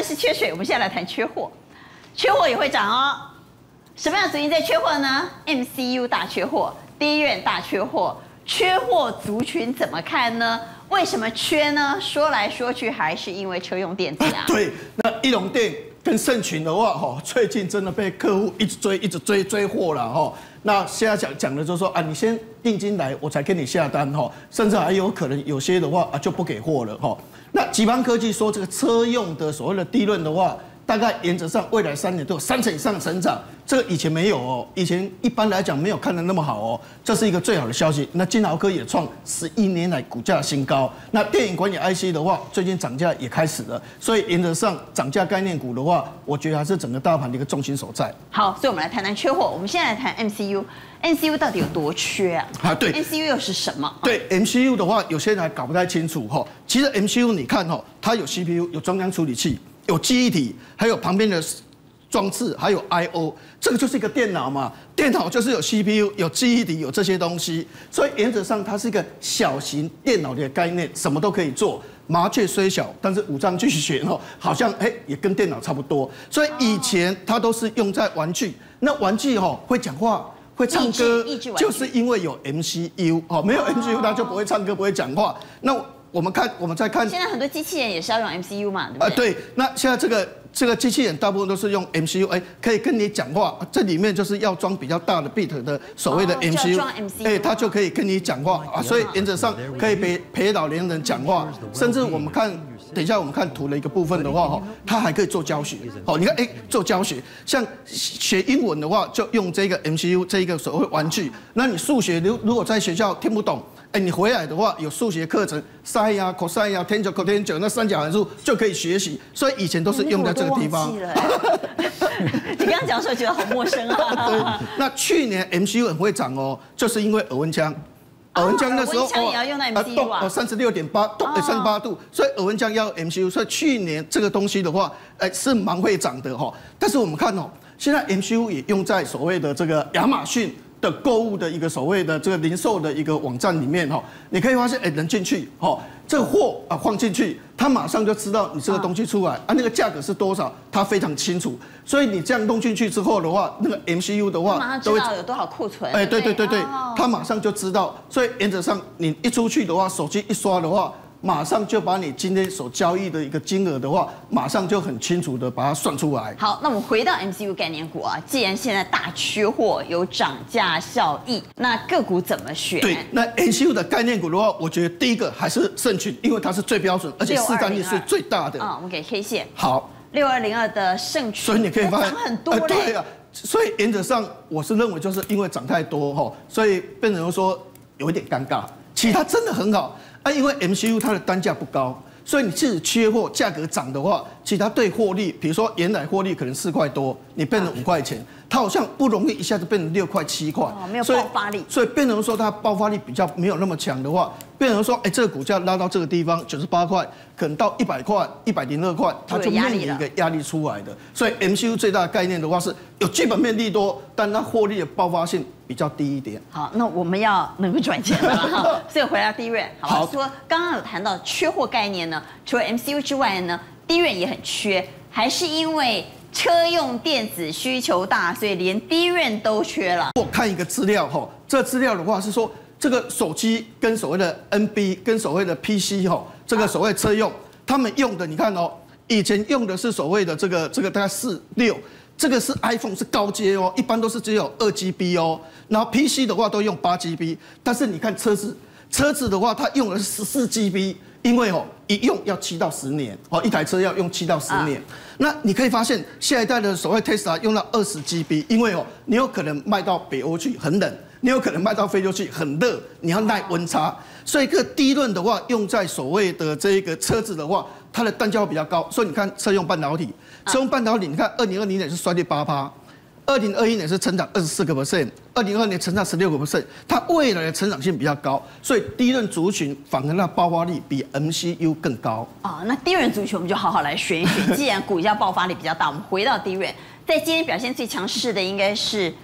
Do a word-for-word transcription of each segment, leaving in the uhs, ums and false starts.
是缺水，我们现在来谈缺货，缺货也会涨哦。什么样的族群在缺货呢 ？M C U 大缺货，低润大缺货，缺货族群怎么看呢？为什么缺呢？说来说去还是因为车用电子啊。 对，那义隆电跟盛群的话，哈，最近真的被客户一直追，一直追追货了哈。那现在讲讲的就是说啊，你先定金来，我才给你下单哈，甚至还有可能有些的话啊就不给货了哈。那极邦科技说这个车用的所谓的低润的话，大概原则上未来三年都有三成以上的成长，这个以前没有哦，以前一般来讲没有看得那么好哦，这是一个最好的消息。那金豪科也创十一年来股价新高，那电影管理 I C 的话，最近涨价也开始了，所以原则上涨价概念股的话，我觉得还是整个大盘的一个重心所在。 好，所以我们来谈谈缺货。我们现在来谈 M C U。M C U 到底有多缺啊？ 啊，对 ，M C U 又是什么？ 对 M C U 的话，有些人还搞不太清楚哈。其实 M C U 你看哈，它有 C P U， 有中央处理器，有记忆体，还有旁边的装置，还有 I O， 这个就是一个电脑嘛。电脑就是有 C P U， 有记忆体，有这些东西，所以原则上它是一个小型电脑的概念，什么都可以做。麻雀虽小，但是五脏俱全哦，好像哎也跟电脑差不多。所以以前它都是用在玩具，那玩具哈会讲话。会唱歌，就是因为有 M C U 哦，没有 M C U 它就不会唱歌，不会讲话。那我们看，我们再看， 现在很多机器人也是要用 M C U 嘛，对不对？ 啊，对。那现在这个这个机器人大部分都是用 M C U， 哎，可以跟你讲话。这里面就是要装比较大的 bit 的所谓的 M C U， 哎，它就可以跟你讲话啊。所以原则上可以陪陪老年人讲话，甚至我们看。等一下，我们看图的一个部分的话，哈，它还可以做教学。好，你看，哎，做教学，像学英文的话，就用这个 M C U 这一个所谓玩具。那你数学如如果在学校听不懂，哎，你回来的话有数学课程 ，sin 呀、cos 呀、tan 九 cot 九，那三角函数就可以学习。所以以前都是用在这个地方。 你刚刚讲的时候觉得好陌生啊。 那去年 M C U 很会涨哦，就是因为耳温枪。耳温枪那时候也要用到 M C U 啊， 三十六点八度，三十八度，所以耳温枪要 M C U， 所以去年这个东西的话，哎是蛮会涨的哈。但是我们看哦，现在 M C U 也用在所谓的这个亚马逊的购物的一个所谓的这个零售的一个网站里面哈，你可以发现哎人进去哈，这个货啊放进去，他马上就知道你这个东西出来啊，那个价格是多少，他非常清楚。所以你这样弄进去之后的话，那个 M C U 的话， 马上知道有多少库存。 哎，对对对对，他马上就知道。所以原则上，你一出去的话，手机一刷的话，马上就把你今天所交易的一个金额的话，马上就很清楚的把它算出来。 好，那我们回到 M C U 概念股啊，既然现在大缺货，有涨价效益，那个股怎么选？ 对，那 M C U 的概念股的话，我觉得第一个还是盛群，因为它是最标准，而且市占率是最大的。 啊，我们给 K 线。 好。 六二零二的盛群， 所以你可以发现涨很多嘞。 对啊，所以原则上我是认为就是因为涨太多哈，所以变成说有一点尴尬。其他真的很好啊，因为 M C U 它的单价不高，所以你自己缺货，价格涨的话，其他对获利，比如说原来获利可能四块多，你变成五块钱，它好像不容易一下子变成六块七块， 哦，没有爆发力。 所以变成说它爆发力比较没有那么强的话，变成说，哎，这个股价拉到这个地方九十八块，可能到一百块、一百零二块，它就面临一个压力出来的。所以 M C U 最大的概念的话是有基本面利多，但它获利的爆发性比较低一点。 好，那我们要能够赚钱了哈。所以回到低润，好，说刚刚有谈到缺货概念呢，除了 M C U 之外呢，低润也很缺，还是因为车用电子需求大，所以连低润都缺了。 我看一个资料哈，这资料的话是说。这个手机跟所谓的 N B 跟所谓的 P C 哈，这个所谓车用，他们用的你看哦，以前用的是所谓的这个这个大概四六，这个是 iPhone 是高阶哦，一般都是只有二 G B 哦，然后 P C 的话都用八 G B， 但是你看车子，车子的话它用的是十四 G B， 因为哦一用要七到十年哦，一台车要用七到十年。那你可以发现下一代的所谓 Tesla 用到二十 G B， 因为哦你有可能卖到北欧去很冷。你有可能卖到非洲去很热，你要耐温差，所以这个低润的话，用在所谓的这个车子的话，它的单价会比较高。所以你看车用半导体，车用半导体，你看二零二零年是衰退八趴，二零二一年是成长二十四个 percent， 二零二二年成长十六个 percent， 它未来的成长性比较高，所以低润族群反而那爆发力比 M C U 更高。 哦，那低润族群我们就好好来选一选。既然股价爆发力比较大，我们回到低润。在今天表现最强势的应该是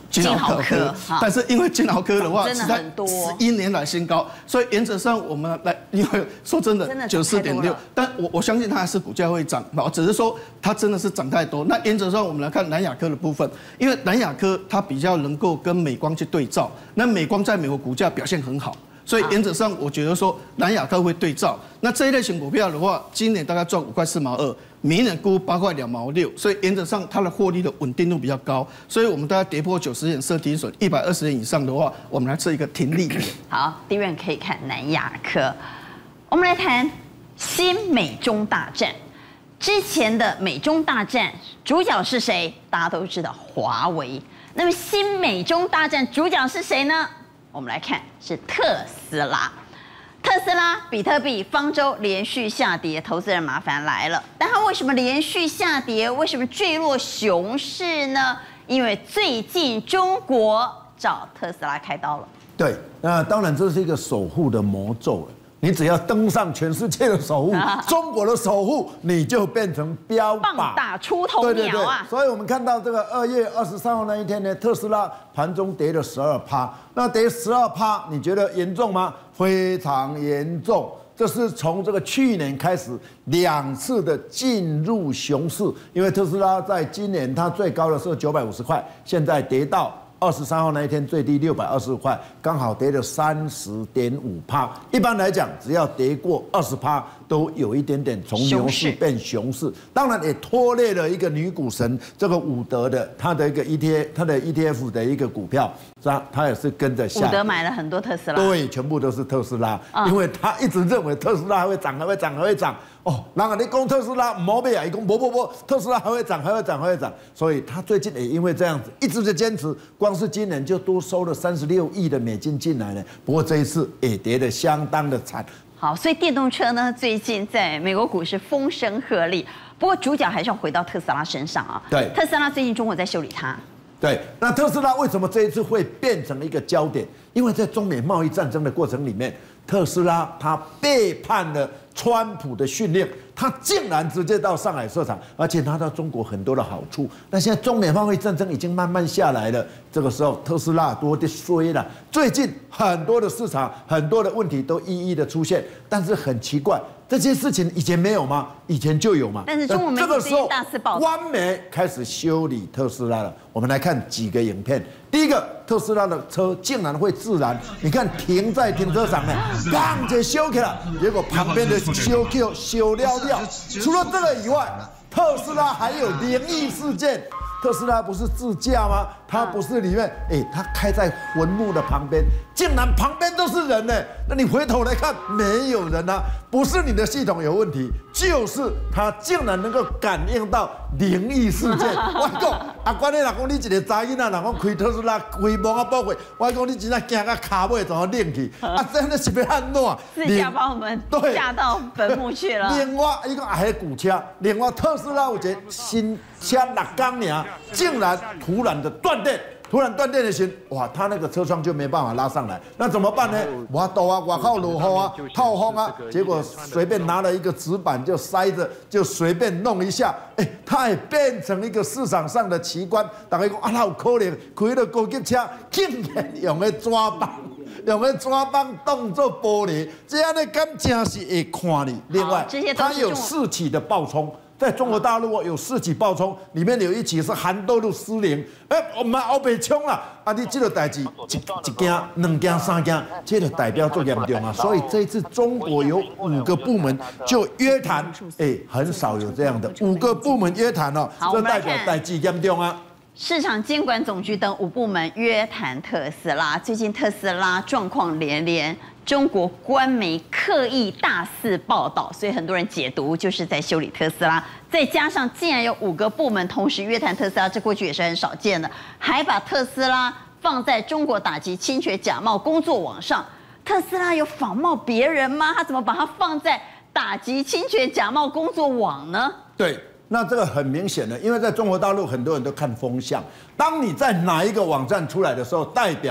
金豪科，但是因为金豪科的话， 真的很多， 十一年来新高，所以原则上我们来，因为说真的，九四点六，但我我相信它还是股价会涨，啊，只是说它真的是涨太多。那原则上我们来看南亚科的部分，因为南亚科它比较能够跟美光去对照，那美光在美国股价表现很好。所以原则上，我觉得说南亚科会对照。那这一类型股票的话，今年大概赚五块四毛二，明年估八块两毛六。所以原则上它的获利的稳定度比较高。所以我们大概跌破九十点设停损，一百二十点以上的话，我们来设一个停利点。 好，第一院可以看南亚科。我们来谈新美中大战。之前的美中大战主角是谁？大家都知道华为。那么新美中大战主角是谁呢？我们来看是特斯拉，特斯拉、比特币、方舟连续下跌，投资人麻烦来了。但它为什么连续下跌？为什么坠落熊市呢？因为最近中国找特斯拉开刀了。 对，那当然这是一个守护的魔咒了。你只要登上全世界的守护，啊、中国的守护，你就变成标靶， 棒打出头鸟啊！对对对， 所以我们看到这个二月二十三号那一天呢，特斯拉盘中跌了十二趴，那跌十二趴，你觉得严重吗？非常严重。这是从这个去年开始两次的进入熊市，因为特斯拉在今年它最高的时候九百五十块，现在跌到二十三号那一天最低六百二十五块，刚好跌了三十点五趴。一般来讲，只要跌过二十趴，都有一点点从牛市变熊市。当然也拖累了一个女股神，这个伍德的他的一个 E T F， 他的 E T F 的一个股票，他他也是跟着下。 伍德买了很多特斯拉， 对，全部都是特斯拉，嗯、因为他一直认为特斯拉还会涨，还会涨，还会涨。哦，然后你讲特斯拉毛病啊，一讲不不不，特斯拉还会涨，还会涨，还会涨，所以他最近也因为这样子，一直在坚持，光是今年就多收了三十六亿的美金进来了。不过这一次也跌得相当的惨。 好，所以电动车呢，最近在美国股市风声鹤唳。不过主角还是要回到特斯拉身上啊。 对， 特斯拉最近中国在修理它。 对，那特斯拉为什么这一次会变成一个焦点？因为在中美贸易战争的过程里面，特斯拉它背叛了川普的训令，他竟然直接到上海设厂，而且拿到中国很多的好处。那现在中美贸易战争已经慢慢下来了，这个时候特斯拉多的衰了。最近很多的市场很多的问题都一一的出现，但是很奇怪，这些事情以前没有吗？以前就有嘛。 但是中国媒体最近大肆报道， 官媒开始修理特斯拉了。我们来看几个影片。第一个，特斯拉的车竟然会自燃，你看停在停车场呢，刚就修起来，结果旁边的修 Q 修了了。除了这个以外，特斯拉还有灵异事件。特斯拉不是自驾吗？它不是里面，哎、欸，它开在坟墓的旁边，竟然旁边都是人呢。那你回头来看，没有人啊，不是你的系统有问题，就是它竟然能够感应到灵异事件。我讲，啊，关你老公，你一个查囡仔，老公开特斯拉开门啊宝贵，我讲你真正惊到卡尾怎么冷去？啊，真的是要安怎？ 自驾把我们吓到坟墓去了。 另外一个还有古车，另外特斯拉有一个新车六缸尔。竟然突然的断电，突然断电的时候，哇，他那个车窗就没办法拉上来，那怎么办呢？我抖啊，我靠落雨啊，透风啊，结果随便拿了一个纸板就塞着，就随便弄一下，哎、欸，它也变成一个市场上的奇观。大家讲啊，那有可能开了高级车，竟然用个抓棒。用个抓棒当做玻璃，这样的敢真是会看你。另外，它有四起的爆冲。在中国大陆有四起爆冲，里面有一起是韩豆路失灵，哎、欸，我们后北冲啦！啊，你这个代志一一件、两件、三件，这个代表最严重啊！所以这一次中国有五个部门就约谈，哎、欸，很少有这样的五个部门约谈哦，这代表代志严重啊！ 市场监管总局等五部门约谈特斯拉，最近特斯拉状况连连，中国官媒刻意大肆报道，所以很多人解读就是在修理特斯拉。再加上竟然有五个部门同时约谈特斯拉，这过去也是很少见的，还把特斯拉放在中国打击侵权假冒工作网上。特斯拉有仿冒别人吗？他怎么把它放在打击侵权假冒工作网呢？ 对。那这个很明显的，因为在中国大陆很多人都看风向，当你在哪一个网站出来的时候，代表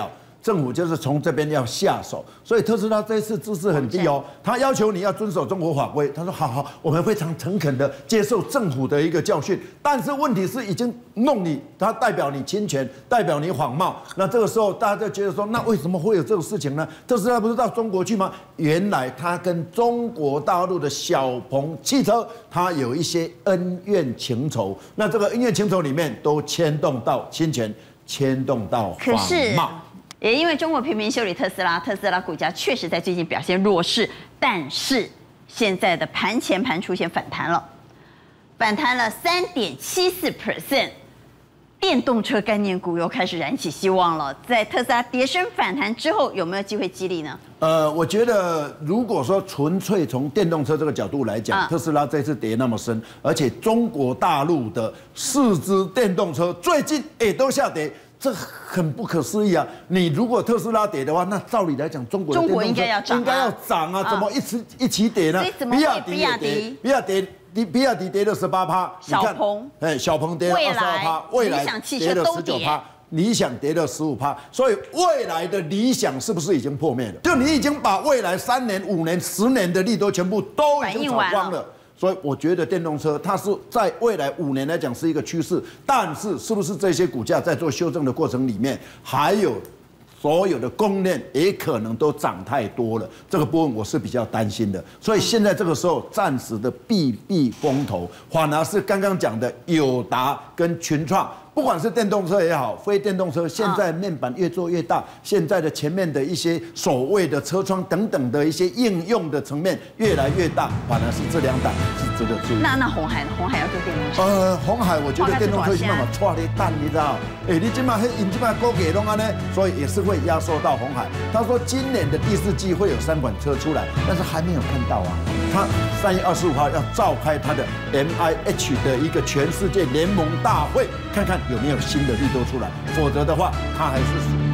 政府就是从这边要下手，所以特斯拉这一次姿势很低哦，他要求你要遵守中国法规。他说好好，我们非常诚恳的接受政府的一个教训，但是问题是已经弄你，它代表你侵权，代表你仿冒。那这个时候大家就觉得说，那为什么会有这种事情呢？特斯拉不是到中国去吗？原来他跟中国大陆的小鹏汽车，他有一些恩怨情仇。那这个恩怨情仇里面都牵动到侵权，牵动到仿冒。 也因为中国频频修理特斯拉，特斯拉股价确实在最近表现弱势，但是现在的盘前盘出现反弹了，反弹了三点七四 percent， 电动车概念股又开始燃起希望了。在特斯拉跌升反弹之后，有没有机会激励呢？ 呃，我觉得如果说纯粹从电动车这个角度来讲， 啊、 特斯拉这次跌那么深，而且中国大陆的四支电动车最近也都下跌。这很不可思议啊！你如果特斯拉跌的话，那照理来讲，中国的电动车应该要涨、啊， 应该要涨啊，怎么一起一起跌呢？ 比亚迪也跌， 比亚迪比比亚迪跌了十八趴， 小鹏， 哎，小鹏跌了二十二趴，未来跌了十九趴，理想跌了十五趴，所以未来的理想是不是已经破灭了？就你已经把未来三年、五年、十年的利多全部都已经炒光了。所以我觉得电动车它是在未来五年来讲是一个趋势，但是是不是这些股价在做修正的过程里面，还有所有的供应链也可能都涨太多了，这个部分我是比较担心的。所以现在这个时候暂时的避避风头，反而是刚刚讲的友达跟群创。不管是电动车也好，非电动车，现在面板越做越大，现在的前面的一些所谓的车窗等等的一些应用的层面越来越大，反而是这两档是值得注意。 那那鸿海呢？鸿海要做电动车？ 呃，鸿海我觉得电动车起码嘛错你蛋，你知道？哎，你今嘛黑，你今嘛高给弄啊呢，所以也是会压缩到鸿海。他说今年的第四季会有三款车出来，但是还没有看到啊。他三月二十五号要召开他的 M I H 的一个全世界联盟大会，看看有没有新的利多出来，否则的话，它还是属于